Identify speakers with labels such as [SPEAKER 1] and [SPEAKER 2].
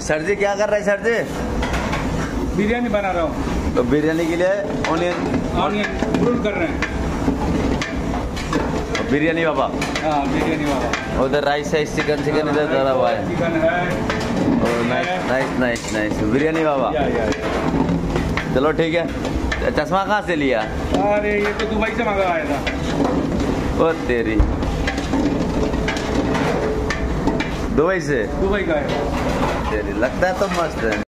[SPEAKER 1] Sir जी क्या कर रहे हैं सर जी?
[SPEAKER 2] बिरयानी बना रहा हूँ।
[SPEAKER 1] तो बिरयानी के लिए ऑनियन
[SPEAKER 2] ब्रूल कर रहे हैं।
[SPEAKER 1] बिरयानी बाबा।
[SPEAKER 2] हाँ बिरयानी बाबा।
[SPEAKER 1] उधर राइस है, चिकन इधर धरा हुआ है।
[SPEAKER 2] चिकन है।
[SPEAKER 1] नाइस नाइस नाइस बिरयानी बाबा। चलो ठीक है। चश्मा कहाँ से लिया?
[SPEAKER 2] अरे ये तो दुबई से मंगवाया था।
[SPEAKER 1] ओ तेरी, दुबई से?
[SPEAKER 2] दुबई का है।
[SPEAKER 1] तेरी लगता है तो मस्त है।